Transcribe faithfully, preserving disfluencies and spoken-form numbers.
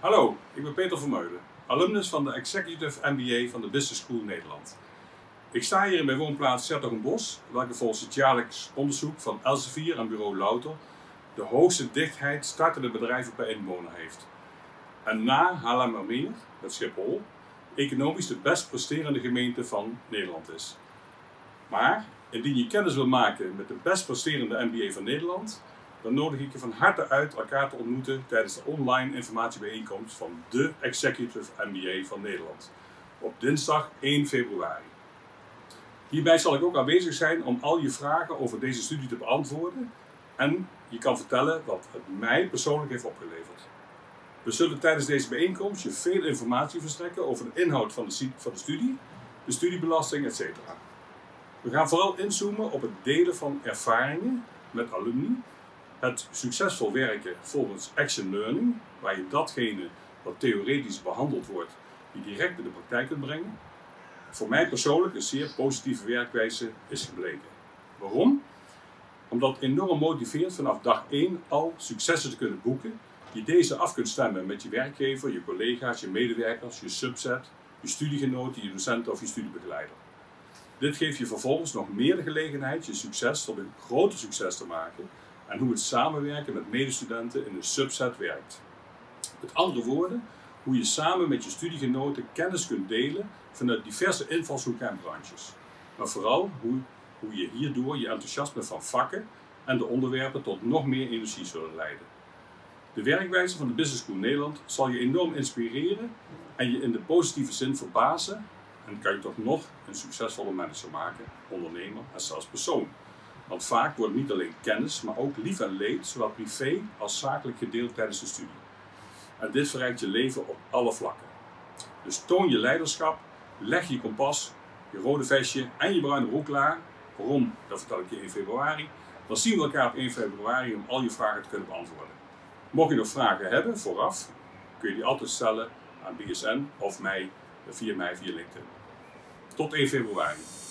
Hallo, ik ben Peter Vermeulen, alumnus van de Executive M B A van de Business School Nederland. Ik sta hier in mijn woonplaats 's-Hertogenbosch, welke volgens het jaarlijks onderzoek van Elsevier en bureau Louter de hoogste dichtheid startende bedrijven per inwoner heeft. En na Haarlemmermeer, met Schiphol, economisch de best presterende gemeente van Nederland is. Maar indien je kennis wil maken met de best presterende M B A van Nederland, dan nodig ik je van harte uit elkaar te ontmoeten tijdens de online informatiebijeenkomst van de Executive M B A van Nederland op dinsdag één februari. Hierbij zal ik ook aanwezig zijn om al je vragen over deze studie te beantwoorden en je kan vertellen wat het mij persoonlijk heeft opgeleverd. We zullen tijdens deze bijeenkomst je veel informatie verstrekken over de inhoud van de, van de studie, de studiebelasting, et cetera. We gaan vooral inzoomen op het delen van ervaringen met alumni, het succesvol werken volgens Action Learning, waar je datgene wat theoretisch behandeld wordt, je direct in de praktijk kunt brengen. Voor mij persoonlijk een zeer positieve werkwijze is gebleken. Waarom? Omdat het enorm motiveert vanaf dag één al successen te kunnen boeken, je deze af kunt stemmen met je werkgever, je collega's, je medewerkers, je subset, je studiegenoten, je docenten of je studiebegeleider. Dit geeft je vervolgens nog meer de gelegenheid je succes tot een groter succes te maken en hoe het samenwerken met medestudenten in een subset werkt. Met andere woorden, hoe je samen met je studiegenoten kennis kunt delen vanuit diverse invalshoeken en branches. Maar vooral hoe, hoe je hierdoor je enthousiasme van vakken en de onderwerpen tot nog meer energie zullen leiden. De werkwijze van de Business School Nederland zal je enorm inspireren en je in de positieve zin verbazen en kan je toch nog een succesvolle manager maken, ondernemer en zelfs persoon. Want vaak wordt niet alleen kennis, maar ook lief en leed, zowel privé als zakelijk gedeeld tijdens de studie. En dit verrijkt je leven op alle vlakken. Dus toon je leiderschap, leg je kompas, je rode vestje en je bruine broek klaar. Waarom? Dat vertel ik je één februari. Dan zien we elkaar op één februari om al je vragen te kunnen beantwoorden. Mocht je nog vragen hebben vooraf, kun je die altijd stellen aan B S N of mij via mij via LinkedIn. Tot één februari.